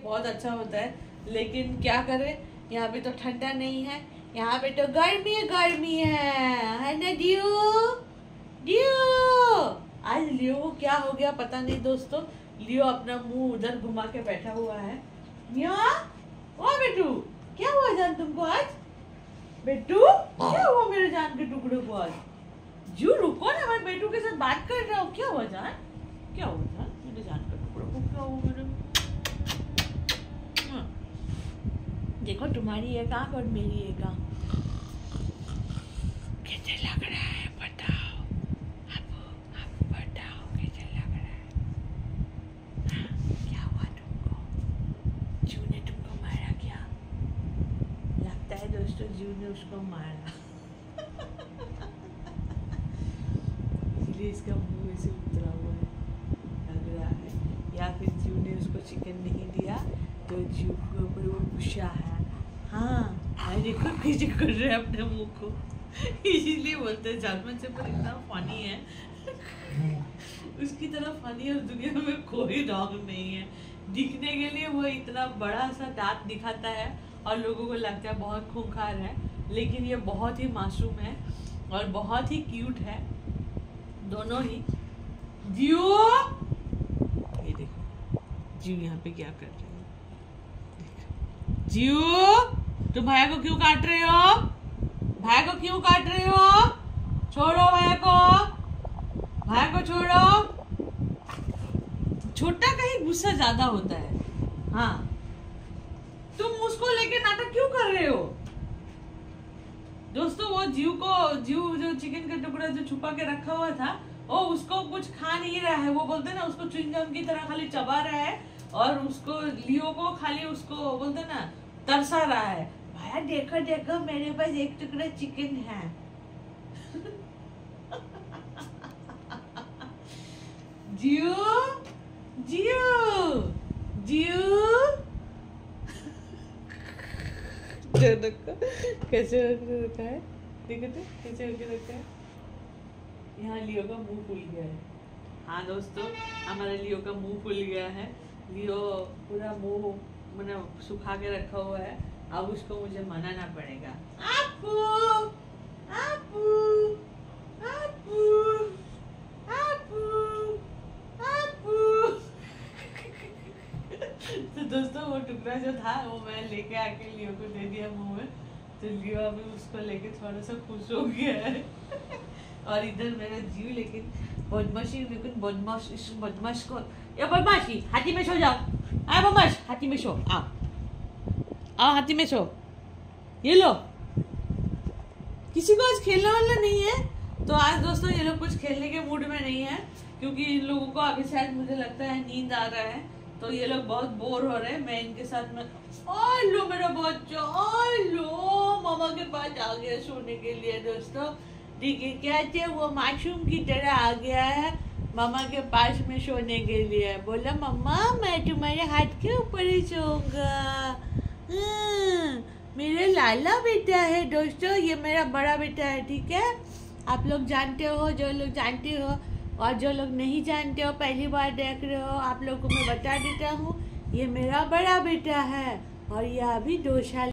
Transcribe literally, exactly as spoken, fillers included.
बहुत अच्छा होता है, लेकिन क्या करें, यहाँ पे तो ठंडा नहीं है, यहाँ पे तो गर्मी गर्मी है है ना डियो डियो। आज लियो को क्या हो गया पता नहीं दोस्तों, लियो अपना मुंह उधर घुमा के बैठा हुआ है। ओ बेटू, क्या हुआ जान तुमको आज? बेटू क्या हुआ मेरे जान के टुकड़े को आज? जू रुको ना, मैं बेटू के साथ बात कर रहा हूँ। क्या हुआ जान, क्या हुआ जान मेरे जान के टुकड़े को, क्या हुआ मेरे? देखो तुम्हारी एक आंख और मेरी एक आंख। कैसे लग रहा है बताओ, आपको आपको बताओ कैसे लग रहा है? हाँ, क्या हुआ तुमको? जू ने तुमको मारा क्या? लगता है दोस्तों जू ने उसको मारा इसलिए इसका मुंह ऐसे उतरा हुआ है, लग रहा है। या फिर जू ने उसको चिकन नहीं दिया तो जू के ऊपर वो गुस्सा है। हाँ, मैं देखो कैसे कर रहे हैं अपने मुंह को, इसीलिए बोलते हैं जार्मन शेफर्ड इतना फनी है उसकी तरह फनी और दुनिया में कोई डॉग नहीं है। दिखने के लिए वो इतना बड़ा सा दांत दिखाता है और लोगों को लगता है बहुत खूंखार है, लेकिन ये बहुत ही मासूम है और बहुत ही क्यूट है दोनों ही। जियो, ये देखो जियो यहाँ पे क्या कर रही है। जियो, तुम भैया को क्यों काट रहे हो? भैया को क्यों काट रहे हो? छोड़ो भैया को, भैया को छोड़ो। छोटा का ही गुस्सा ज्यादा होता है। हाँ, तुम उसको लेके नाटक क्यों कर रहे हो? दोस्तों वो जीव को, जीव जो चिकन का टुकड़ा जो छुपा के रखा हुआ था, वो उसको कुछ खा नहीं रहा है। वो बोलते ना उसको च्युइंगम की तरह खाली चबा रहा है और उसको लियो को खाली उसको बोलते ना तरसा रहा है। भैया देखो देखो मेरे पास एक टुकड़ा चिकन है जियो जियो जियो कैसे रखा है, देखो तो कैसे रखा है। यहाँ लियो का मुंह फूल गया है। हाँ दोस्तों, हमारा लियो का मुंह फूल गया है। लियो पूरा मुंह मैंने सुखा के रखा हुआ है, अब उसको मुझे मनाना पड़ेगा। आपू, आपू, आपू, आपू, आपू। तो दोस्तों वो टुकड़ा जो था वो मैं लेके आके लियो को दे दिया मुंह में, तो लियो अभी उसको लेके थोड़ा सा खुश हो गया है और इधर मेरा जीव लेकिन बदमाशी, लेकिन बदमाश इस बदमाश को, ये बदमाशी हाथी में सो जाओ, आ बदमाश हाथी में सो, आओ आओ हाथी में सो, ये लो। किसी को आज खेलने वाला नहीं है, तो आज दोस्तों ये लोग कुछ खेलने के मूड में नहीं है, क्योंकि इन लोगों को अभी शायद मुझे लगता है नींद आ रहा है, तो ये लोग बहुत बोर हो रहे हैं। मैं इनके साथ में, ओ लो मेरा बच्चा, ओ लो मामा के पास आ गया सोने के लिए। दोस्तों देखिए कहते वो मासूम की तरह आ गया है मामा के पास में सोने के लिए। बोला मम्मा मैं तुम्हारे हाथ के ऊपर ही सोऊंगा। मेरा लाला बेटा है दोस्तों, ये मेरा बड़ा बेटा है, ठीक है। आप लोग जानते हो, जो लोग जानते हो, और जो लोग नहीं जानते हो पहली बार देख रहे हो, आप लोग को मैं बता देता हूँ, ये मेरा बड़ा बेटा है और ये अभी दो साल